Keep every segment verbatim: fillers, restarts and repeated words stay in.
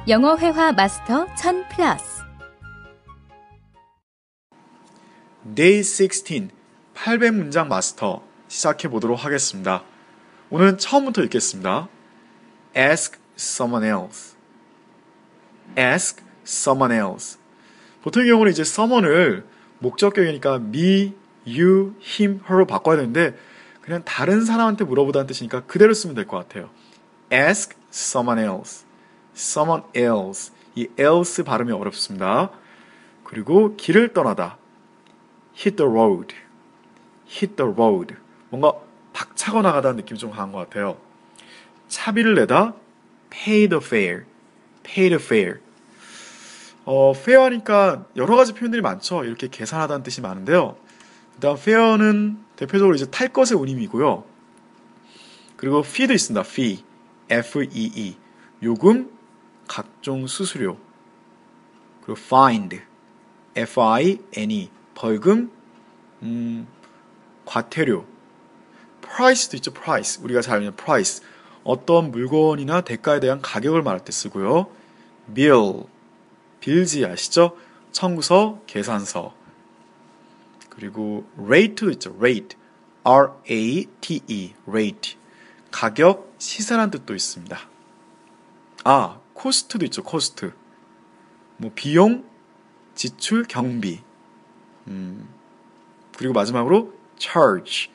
영어 회화 마스터 천 플러스. Day 십육, 팔백 문장 마스터 시작해 보도록 하겠습니다. 오늘은 처음부터 읽겠습니다. Ask someone else. Ask someone else. 보통의 경우는 이제 someone을 목적격이니까 me, you, him, her로 바꿔야 되는데 그냥 다른 사람한테 물어보다는 뜻이니까 그대로 쓰면 될 것 같아요. Ask someone else. Someone else. 이 else 발음이 어렵습니다. 그리고 길을 떠나다. Hit the road. Hit the road. 뭔가 박차고 나가다는 느낌이 좀 강한 것 같아요. 차비를 내다. Pay the fare. Pay the fare. 어, fare 하니까 여러 가지 표현들이 많죠. 이렇게 계산하다는 뜻이 많은데요. 일단 fare는 대표적으로 이제 탈 것의 운임이고요. 그리고 fee도 있습니다. fee. F-E-E. 요금, 각종 수수료. 그리고 find. F-I-N-E. 벌금, 음, 과태료. price도 있죠. price. 우리가 잘 아는 price. 어떤 물건이나 대가에 대한 가격을 말할 때 쓰고요. bill. 빌지 아시죠? 청구서, 계산서. 그리고 rate도 있죠. rate. R-A-T-E. rate. 가격, 시세라는 뜻도 있습니다. 아, 코스트도 있죠. 코스트. 뭐 비용, 지출, 경비. 음. 그리고 마지막으로 charge.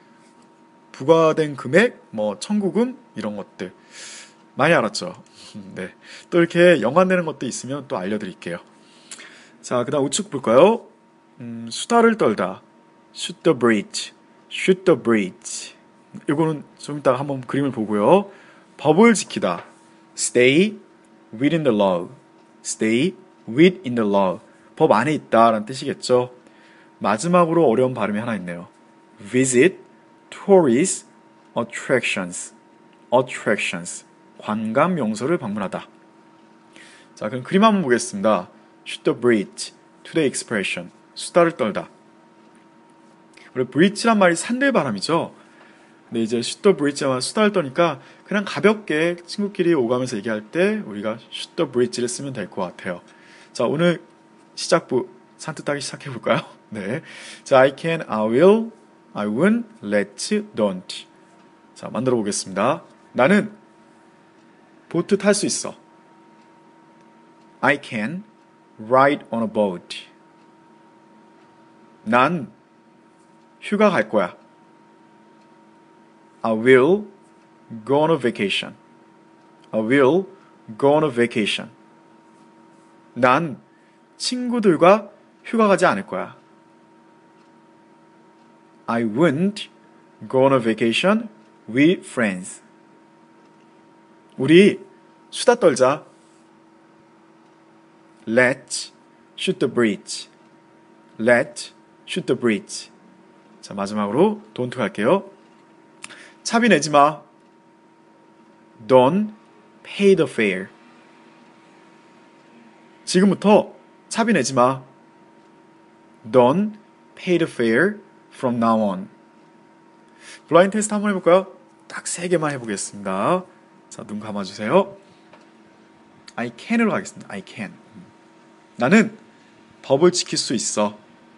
부과된 금액, 뭐 청구금 이런 것들. 많이 알았죠? 네. 또 이렇게 연관되는 것도 있으면 또 알려드릴게요. 자, 그다음 우측 볼까요? 음, 수다를 떨다. shoot the bridge. shoot the bridge. 이거는 좀 이따가 한번 그림을 보고요. 법을 지키다. stay within the law. stay within the law. 법 안에 있다라는 뜻이겠죠. 마지막으로 어려운 발음이 하나 있네요. visit tourist attractions. attractions. 관광 명소를 방문하다. 자, 그럼 그림 한번 보겠습니다. shoot the bridge. today expression. 수다를 떨다. 그리고 bridge란 말이 산들 바람이죠. 근데 이제 shoot the bridge만 수다를 떠니까 그냥 가볍게 친구끼리 오가면서 얘기할 때 우리가 shoot the bridge를 쓰면 될 것 같아요. 자, 오늘 시작부 산뜻하게 시작해 볼까요? 네. 자, I can, I will, I won't, let's, don't. 자, 만들어 보겠습니다. 나는 보트 탈 수 있어. I can ride on a boat. 난 휴가 갈 거야. I will go on a vacation. I will go on a vacation. 난 친구들과 휴가 가지 않을 거야. I won't go on a vacation with friends. 우리 수다 떨자. Let's shoot the bridge. Let's shoot the bridge. 자, 마지막으로 don't 갈게요. 차비 내지 마. Don't pay the fare. 지금부터 차비 내지 마. Don't pay the fare from now on. 블라인드 테스트 한번 해볼까요? 딱 세 개만 해보겠습니다. 자, 눈 감아주세요. I can으로 가겠습니다. I can. 나는 법을 지킬 수 있어.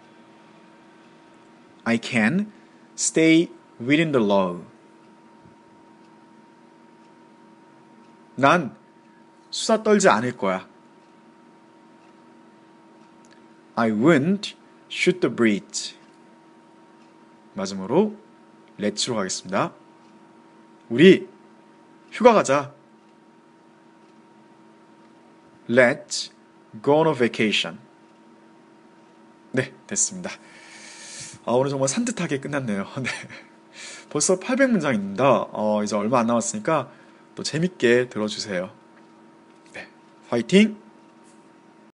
I can stay within the law. 난 수다 떨지 않을 거야. I won't shoot the bridge. 마지막으로 let's로 가겠습니다. 우리 휴가 가자. Let's go on a vacation. 네, 됐습니다. 아, 오늘 정말 산뜻하게 끝났네요. 네. 벌써 팔백 문장입니다. 어, 이제 얼마 안 남았으니까 또 재밌게 들어주세요. 네, 화이팅!